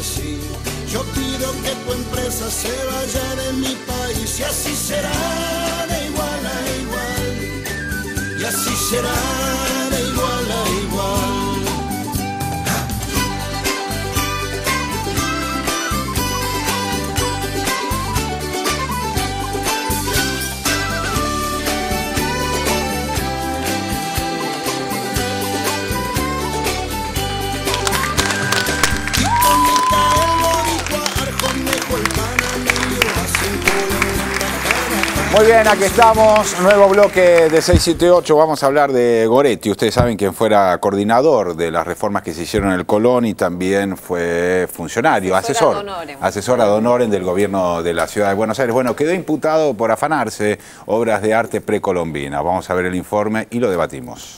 sí. Yo pido que tu empresa se vaya de mi país y así será de igual a igual. Y así será de igual a igual. Muy bien, aquí estamos, nuevo bloque de 678, vamos a hablar de Goretti. Ustedes saben quién fuera coordinador de las reformas que se hicieron en el Colón y también fue funcionario, asesor ad honorem del gobierno de la ciudad de Buenos Aires. Bueno, quedó imputado por afanarse obras de arte precolombina. Vamos a ver el informe y lo debatimos.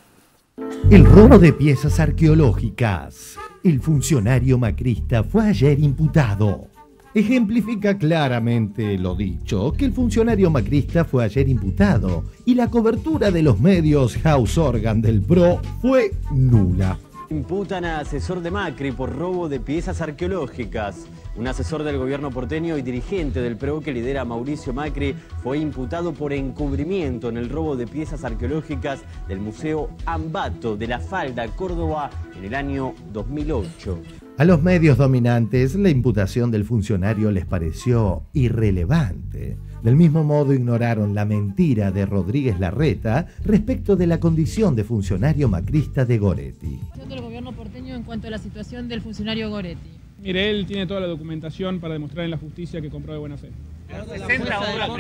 El robo de piezas arqueológicas. El funcionario macrista fue ayer imputado. Ejemplifica claramente lo dicho, que el funcionario macrista fue ayer imputado y la cobertura de los medios House Organ del PRO fue nula. Imputan a asesor de Macri por robo de piezas arqueológicas. Un asesor del gobierno porteño y dirigente del PRO que lidera Mauricio Macri fue imputado por encubrimiento en el robo de piezas arqueológicas del Museo Ambato de La Falda, Córdoba, en el año 2008. A los medios dominantes, la imputación del funcionario les pareció irrelevante. Del mismo modo, ignoraron la mentira de Rodríguez Larreta respecto de la condición de funcionario macrista de Goretti. ¿El gobierno porteño en cuanto a la situación del funcionario Goretti? Mire, él tiene toda la documentación para demostrar en la justicia que compró de buena fe. 60 obras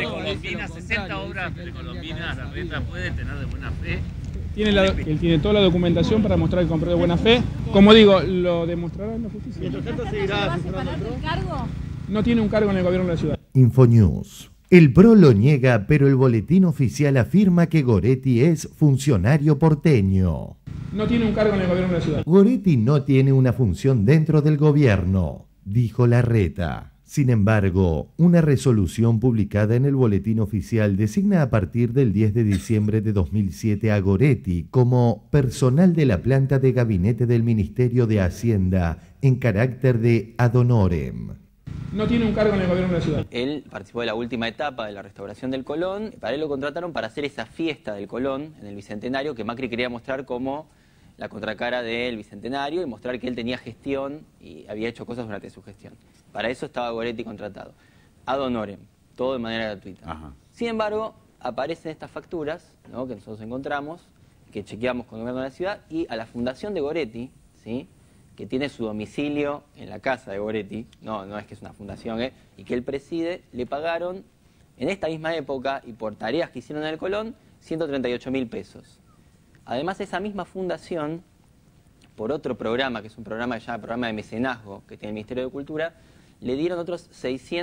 precolombinas, Larreta puede tener de buena fe. Él tiene toda la documentación para mostrar que compró de buena fe. Como digo, lo demostrará en la justicia. ¿Va a separar del cargo? No tiene un cargo en el gobierno de la ciudad. Infonews. El PRO lo niega, pero el boletín oficial afirma que Goretti es funcionario porteño. No tiene un cargo en el gobierno de la ciudad. Goretti no tiene una función dentro del gobierno, dijo Larreta. Sin embargo, una resolución publicada en el Boletín Oficial designa a partir del 10 de diciembre de 2007 a Goretti como personal de la planta de gabinete del Ministerio de Hacienda en carácter de ad honorem. No tiene un cargo en el gobierno de la ciudad. Él participó de la última etapa de la restauración del Colón. Para él lo contrataron para hacer esa fiesta del Colón en el Bicentenario que Macri quería mostrar como la contracara del Bicentenario y mostrar que él tenía gestión y había hecho cosas durante su gestión. Para eso estaba Goretti contratado. Ad honorem, todo de manera gratuita. Ajá. Sin embargo, aparecen estas facturas, ¿no?, que nosotros encontramos, que chequeamos con el gobierno de la ciudad, y a la fundación de Goretti, ¿sí?, que tiene su domicilio en la casa de Goretti, no es que es una fundación, y que él preside, le pagaron en esta misma época y por tareas que hicieron en el Colón, 138.000 pesos. Además, esa misma fundación, por otro programa, que es un programa que se llama Programa de Mecenazgo, que tiene el Ministerio de Cultura, le dieron otros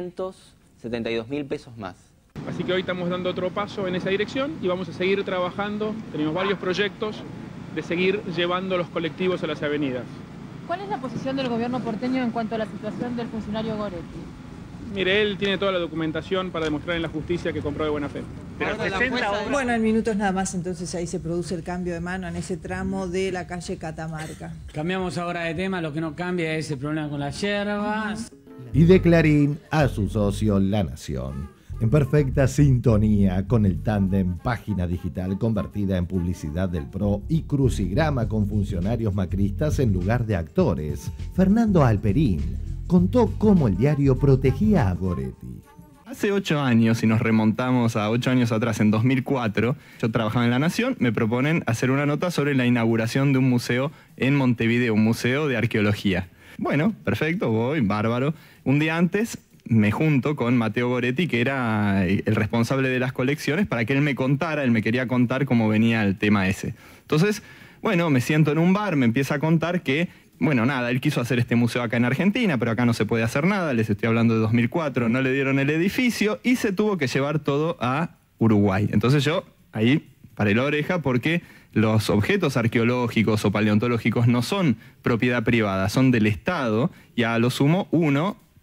672.000 pesos más. Así que hoy estamos dando otro paso en esa dirección y vamos a seguir trabajando. Tenemos varios proyectos de seguir llevando los colectivos a las avenidas. ¿Cuál es la posición del gobierno porteño en cuanto a la situación del funcionario Goretti? Mire, él tiene toda la documentación para demostrar en la justicia que compró de buena fe. Bueno, en minutos nada más, entonces ahí se produce el cambio de mano en ese tramo de la calle Catamarca. Cambiamos ahora de tema, lo que no cambia es el problema con las yerbas. Y de Clarín a su socio La Nación. En perfecta sintonía con el tándem Página Digital convertida en publicidad del PRO y crucigrama con funcionarios macristas en lugar de actores, Fernando Alperín contó cómo el diario protegía a Goretti. Hace 8 años, si nos remontamos a 8 años atrás, en 2004, yo trabajaba en La Nación, me proponen hacer una nota sobre la inauguración de un museo en Montevideo, un museo de arqueología. Bueno, perfecto, voy, bárbaro. Un día antes me junto con Mateo Goretti, que era el responsable de las colecciones, para que él me contara, él me quería contar cómo venía el tema ese. Entonces, bueno, me siento en un bar, me empieza a contar que, bueno, nada, él quiso hacer este museo acá en Argentina, pero acá no se puede hacer nada, les estoy hablando de 2004, no le dieron el edificio y se tuvo que llevar todo a Uruguay. Entonces yo ahí paré la oreja porque los objetos arqueológicos o paleontológicos no son propiedad privada, son del Estado y a lo sumo uno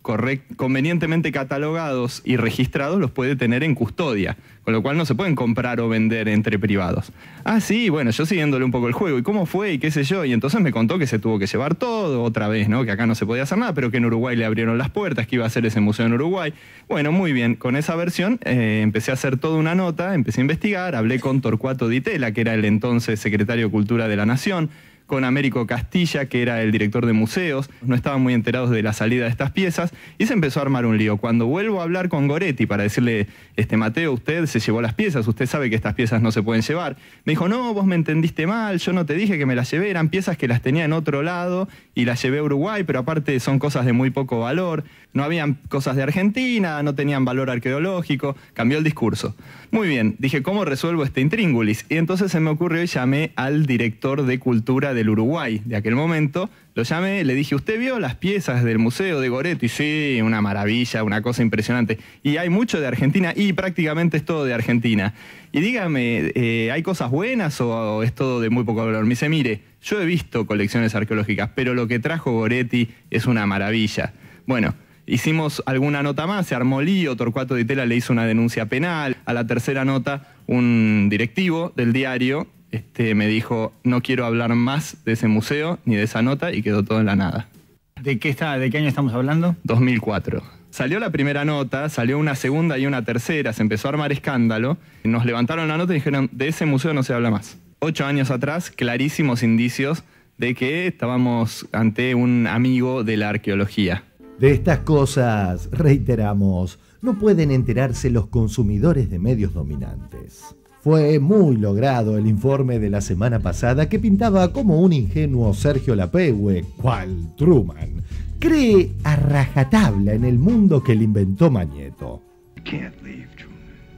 convenientemente catalogados y registrados los puede tener en custodia, con lo cual no se pueden comprar o vender entre privados. Ah, sí, bueno, yo siguiéndole un poco el juego, ¿y cómo fue? Y qué sé yo, y entonces me contó que se tuvo que llevar todo otra vez, ¿no? Que acá no se podía hacer nada, pero que en Uruguay le abrieron las puertas, que iba a hacer ese museo en Uruguay. Bueno, muy bien, con esa versión empecé a hacer toda una nota, empecé a investigar, hablé con Torcuato Di Tella, que era el entonces secretario de Cultura de la Nación, con Américo Castilla, que era el director de museos. No estaban muy enterados de la salida de estas piezas y se empezó a armar un lío. Cuando vuelvo a hablar con Goretti para decirle, Mateo, usted se llevó las piezas, usted sabe que estas piezas no se pueden llevar, me dijo, no, vos me entendiste mal, yo no te dije que me las llevé, eran piezas que las tenía en otro lado y las llevé a Uruguay, pero aparte son cosas de muy poco valor, no habían cosas de Argentina, no tenían valor arqueológico, cambió el discurso. Muy bien, dije, ¿cómo resuelvo este intríngulis? Y entonces se me ocurrió y llamé al director de Cultura del Uruguay de aquel momento, lo llamé, le dije, ¿usted vio las piezas del museo de Goretti? Sí, una maravilla, una cosa impresionante. Y hay mucho de Argentina y prácticamente es todo de Argentina. Y dígame, ¿hay cosas buenas o es todo de muy poco valor? Me dice, mire, yo he visto colecciones arqueológicas, pero lo que trajo Goretti es una maravilla. Bueno, hicimos alguna nota más, se armó lío, Torcuato Di Tella le hizo una denuncia penal. A la tercera nota, un directivo del diario me dijo, no quiero hablar más de ese museo ni de esa nota, y quedó todo en la nada. ¿De qué año estamos hablando? 2004. Salió la primera nota, salió una segunda y una tercera, se empezó a armar escándalo, nos levantaron la nota y dijeron, de ese museo no se habla más. 8 años atrás, clarísimos indicios de que estábamos ante un amigo de la arqueología. De estas cosas, reiteramos, no pueden enterarse los consumidores de medios dominantes. Fue muy logrado el informe de la semana pasada que pintaba como un ingenuo Sergio Lapehue, cual Truman, cree a rajatabla en el mundo que le inventó Mañeto. Can't leave, Truman.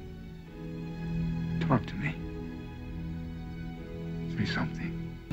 Talk to me. Say something.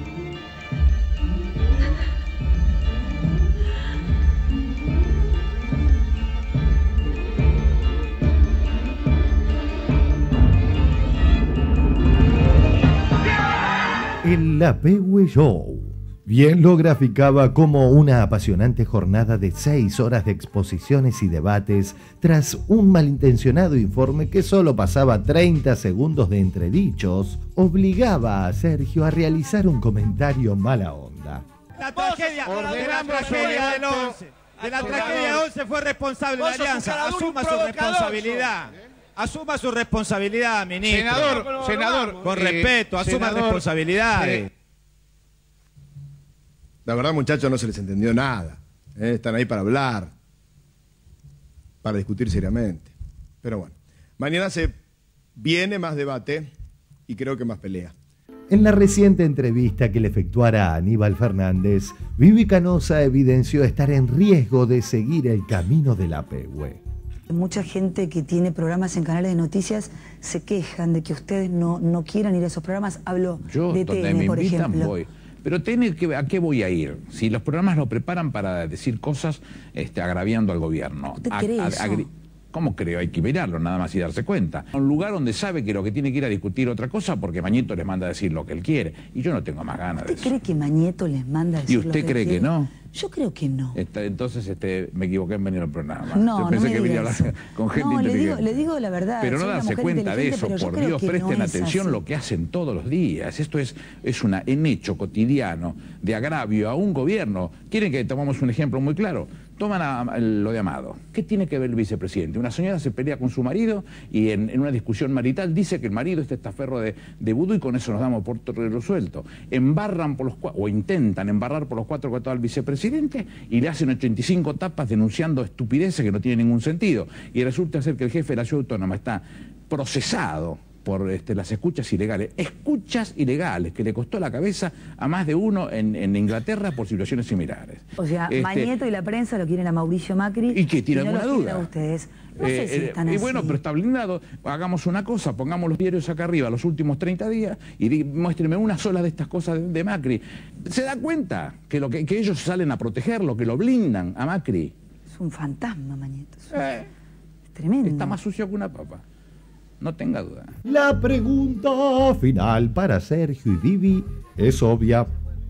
El Lapehue Show bien lo graficaba como una apasionante jornada de 6 horas de exposiciones y debates tras un malintencionado informe que solo pasaba 30 segundos de entredichos, obligaba a Sergio a realizar un comentario mala onda. La tragedia del 11. De la tragedia 11 fue responsable la Alianza. Asuma su responsabilidad. Asuma su responsabilidad, ministro. Senador. Con respeto, asuma responsabilidades. La verdad, muchachos, no se les entendió nada. Están ahí para hablar, para discutir seriamente. Pero bueno, mañana se viene más debate y creo que más pelea. En la reciente entrevista que le efectuara a Aníbal Fernández, Vivi Canosa evidenció estar en riesgo de seguir el camino de Lapehue. Mucha gente que tiene programas en canales de noticias se quejan de que ustedes no quieran ir a esos programas. Hablo de TN, por ejemplo. Voy. Pero ¿a qué voy a ir? Si los programas lo preparan para decir cosas agraviando al gobierno. ¿Usted cree eso? ¿Cómo creo? Hay que mirarlo nada más y darse cuenta. Un lugar donde sabe que lo que tiene que ir a discutir otra cosa porque Mañeto les manda a decir lo que él quiere. Y yo no tengo más ganas de eso. ¿Usted cree que Mañeto les manda a decir lo que él quiere? ¿Y usted cree que no? Yo creo que no. Entonces me equivoqué en venir al programa. No, yo pensé no me que venía a hablar eso. con gente no, inteligente. le digo la verdad. Pero no darse cuenta de eso, por Dios, presten atención a lo que hacen todos los días. Esto es un hecho cotidiano de agravio a un gobierno. ¿Quieren que tomemos un ejemplo muy claro? Toman lo de Amado. ¿Qué tiene que ver el vicepresidente? Una señora se pelea con su marido y en una discusión marital dice que el marido es testaferro de vudú y con eso nos damos por resuelto. Embarran por los o intentan embarrar por los 4 costados al vicepresidente y le hacen 85 tapas denunciando estupideces que no tienen ningún sentido. Y resulta ser que el jefe de la Ciudad Autónoma está procesado por las escuchas ilegales que le costó la cabeza a más de uno en Inglaterra por situaciones similares. O sea, Mañeto y la prensa lo quieren a Mauricio Macri. ¿Y qué tiene alguna duda? A ustedes. No sé si están así. Y bueno, pero está blindado. Hagamos una cosa, pongamos los diarios acá arriba los últimos 30 días y muéstreme una sola de estas cosas de Macri. ¿Se da cuenta que ellos salen a protegerlo, que lo blindan a Macri? Es un fantasma, Mañeto. Es tremendo. Está más sucio que una papa. No tenga duda. La pregunta final para Sergio y Vivi es obvia.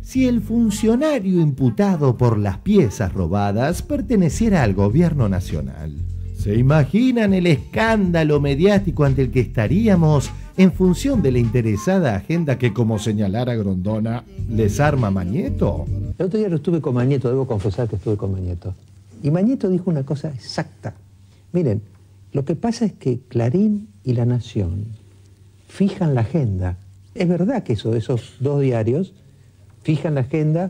si el funcionario imputado por las piezas robadas perteneciera al gobierno nacional. ¿Se imaginan el escándalo mediático ante el que estaríamos en función de la interesada agenda que, como señalara Grondona, les arma Mañeto? El otro día lo estuve con Mañeto, debo confesar que estuve con Mañeto. Y Mañeto dijo una cosa exacta. Miren, lo que pasa es que Clarín y La Nación fijan la agenda. Es verdad que esos dos diarios fijan la agenda.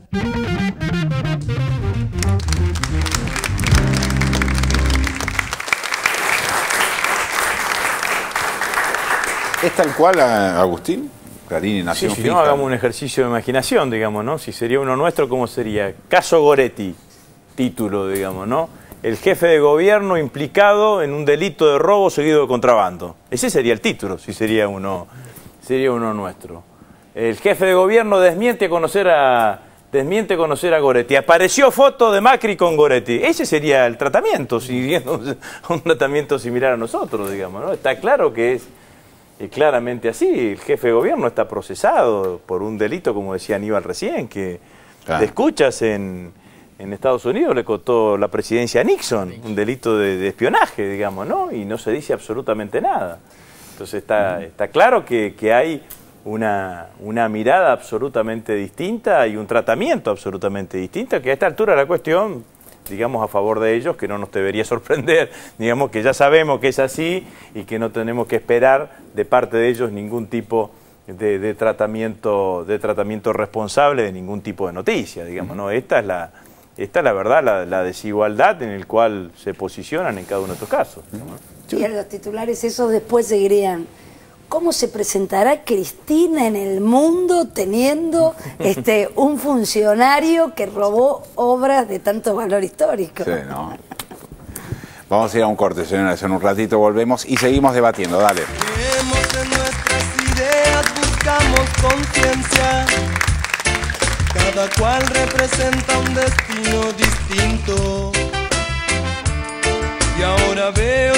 ¿Es tal cual, Agustín? Clarín y Nación sí, si no, hagamos un ejercicio de imaginación, digamos, ¿no? Si sería uno nuestro, ¿cómo sería? Caso Goretti, título, digamos, ¿no? El jefe de gobierno implicado en un delito de robo seguido de contrabando. Ese sería el título, si sería uno nuestro. El jefe de gobierno desmiente conocer a Goretti. Apareció foto de Macri con Goretti. Ese sería el tratamiento, siguiendo un tratamiento similar a nosotros, digamos, ¿no? Está claro que es claramente así. El jefe de gobierno está procesado por un delito, como decía Aníbal recién, que de escuchas en Estados Unidos le costó la presidencia a Nixon, un delito de espionaje, digamos, ¿no? Y no se dice absolutamente nada. Entonces está claro que hay una mirada absolutamente distinta y un tratamiento absolutamente distinto, que a esta altura de la cuestión, digamos, a favor de ellos, que no nos debería sorprender, digamos que ya sabemos que es así y que no tenemos que esperar de parte de ellos ningún tipo de tratamiento responsable de ningún tipo de noticia, digamos, ¿no? Esta es la verdad, la desigualdad en el cual se posicionan en cada uno de estos casos, ¿no? Y a los titulares esos después seguirían: ¿cómo se presentará Cristina en el mundo teniendo un funcionario que robó obras de tanto valor histórico? Sí, ¿no? Vamos a ir a un corte, señores, en un ratito volvemos y seguimos debatiendo, dale. Creemos en nuestras ideas, buscamos conciencia. Cada cual representa un destino distinto. Y ahora veo